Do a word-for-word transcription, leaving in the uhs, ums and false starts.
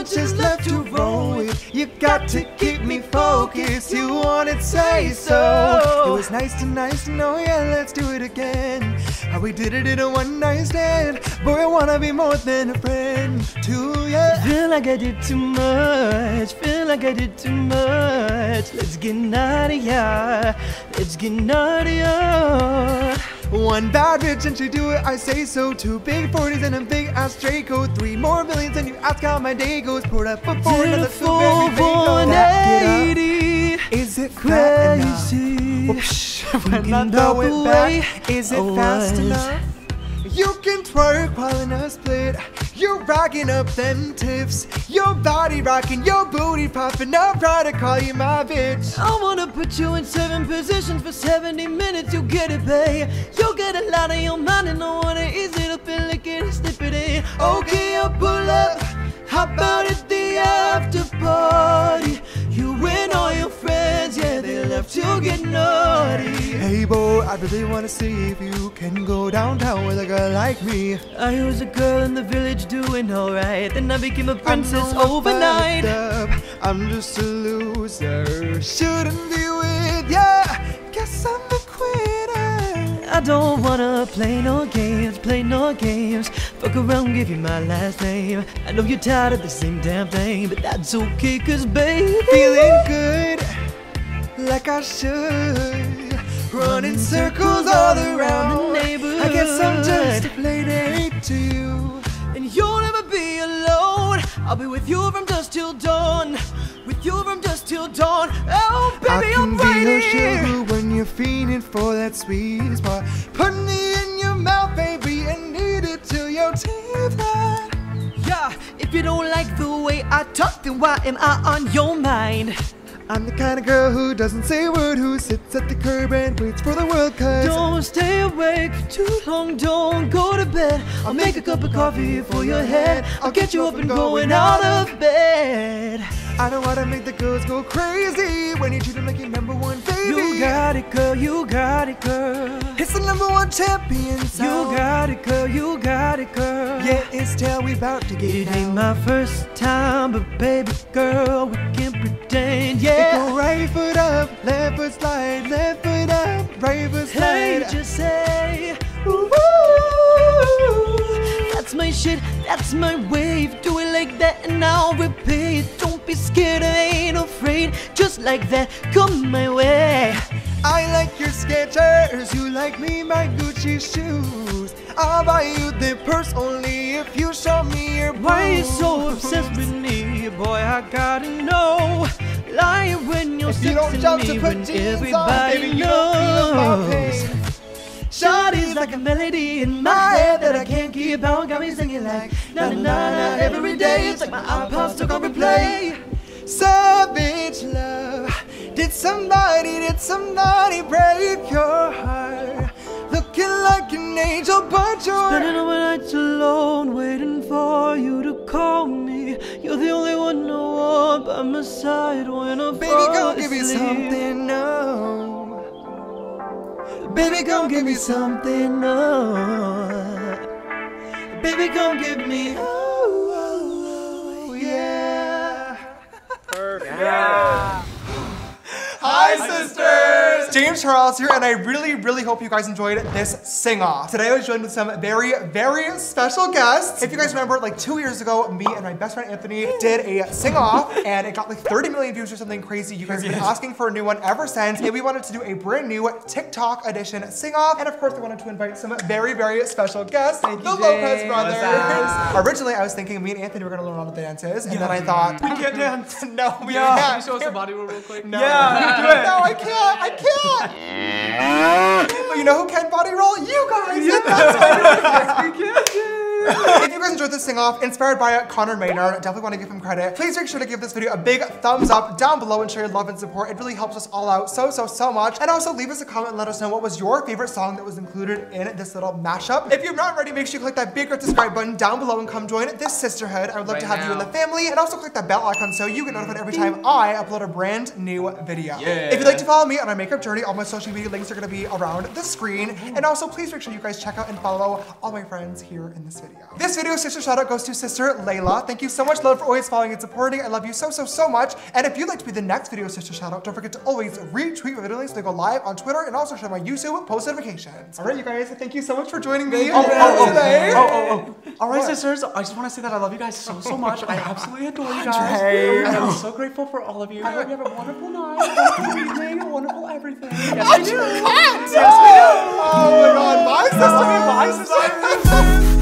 just love to roll with. You got to keep me focused. You want it, say so. It was nice to nice to know, yeah, let's do it again. How we did it in a one night stand. Boy, I wanna be more than a friend to ya. Feel like I did too much. Feel like I did too much. Let's get naughtier. Let's get naughtier. One bad bitch and she do it, I say so. Two big forties and a big ass Draco. Three more millions and you ask how my day goes. Poured up for four, another two, baby, one eighty. Is it crazy? Whoops. When I'm going back, is it fast enough? You can twerk while in a split. You're racking up them tips. Your body rocking, your booty popping. I'm proud to call you my bitch. I wanna put you in seven positions for seventy minutes. You get it, babe. You'll get a lot on your mind and I wanna ease it up and lick it and slip it in. Okay, I'll pull up. How about at the after party? You and all your friends, yeah, they left to get naughty. Hey boy, I really wanna see if you can go downtown with a girl like me. I was a girl in the village doing alright, then I became a princess overnight. Up. I'm just a loser, shouldn't be with ya. Guess I'm a quitter. I don't wanna play no games, play no games. Fuck around, give you my last name. I know you're tired of the same damn thing, but that's okay, cause baby, feeling good, like I should. Running circles all around the neighborhood. I guess I'm just a play date to you. And you'll never be alone. I'll be with you from dusk till dawn. With you from dusk till dawn. Oh, baby, I'm right here. I can be your here. sugar when you're feeding for that sweet spot. Put me in your mouth, baby, and eat it till your teeth hurt. Yeah, if you don't like the way I talk, then why am I on your mind? I'm the kind of girl who doesn't say a word, who sits at the curb and waits for the world, cause don't stay awake too long, don't go to bed. I'll make a cup of coffee for your head. I'll get you up and going out of bed. I know how to make the girls go crazy when you treat them like your number one baby. You got it, girl, you got it, girl. It's the number one champion sound. You got it, girl, you got it, girl. Yeah, it's till we about to get it down. Ain't my first time, but baby girl, we can pretend, yeah. Go right foot up, left foot slide, left foot up, right foot slide. Hey, just say, ooh, that's my shit, that's my wave. Do it like that and I'll repeat. Don't be scared, I ain't afraid. Just like that, come my way. I like your Skechers, you like me, my Gucci shoes. I'll buy you the purse only if you show me your boobs. Why you so obsessed with me, boy? I gotta know. Lie when you're if you don't jump to put jeans on, baby, you don't feel my pain. Shawty's like a melody in my head that I can't keep out. Got me singing like na na na na every day. It's like my iPod stuck on replay. Savage love. Did somebody, did somebody break your heart? Looking like an angel, but you're spending all my nights alone, waiting for you to call me. You're the only one I want by my side when I baby, fall come give me asleep. something, no. Baby, come give me something, no. Baby, come give me, oh, oh, oh yeah. Perfect. Yeah. Hi, sisters! James Charles here, and I really, really hope you guys enjoyed this sing-off. Today I was joined with some very, very special guests. If you guys remember, like two years ago, me and my best friend Anthony did a sing-off, and it got like thirty million views or something crazy. You guys have been asking for a new one ever since, and we wanted to do a brand new TikTok edition sing-off, and of course I wanted to invite some very, very special guests, Thank the you, Lopez James. brothers. Originally, I was thinking me and Anthony were gonna learn all the dances, and Yeah. then I thought, We can't dance. no, we Yeah. can't. Can you show us the body roll real quick? No. Yeah. Do it. No, I can't. I can't. But you know who can body roll? You guys. Yeah. That's why we can. If you guys enjoyed this sing-off, inspired by Connor Maynard, definitely want to give him credit. Please make sure to give this video a big thumbs up down below and show your love and support. It really helps us all out so, so, so much. And also leave us a comment and let us know what was your favorite song that was included in this little mashup. If you're not ready, make sure you click that big red subscribe button down below and come join this sisterhood. I would love Right to have now. you in the family. And also click that bell icon so you get notified every time I upload a brand new video. Yeah. If you'd like to follow me on my makeup journey, all my social media links are going to be around the screen. And also please make sure you guys check out and follow all my friends here in this video. video. This video sister shout out goes to sister Layla. Thank you so much, love, for always following and supporting. I love you so, so, so much. And if you'd like to be the next video sister shout out, don't forget to always retweet my video links to go live on Twitter and also share my YouTube post notifications. All right, you guys, thank you so much for joining me Oh, oh, today. oh, oh, oh. All right, What? sisters, I just want to say that I love you guys so, so much. I absolutely adore you guys. Andre. And I'm so grateful for all of you. I hope you have a wonderful night, a wonderful evening, a wonderful everything. Yes, I do. Yes, we do. Oh my God, bye, sister. Bye, sisters.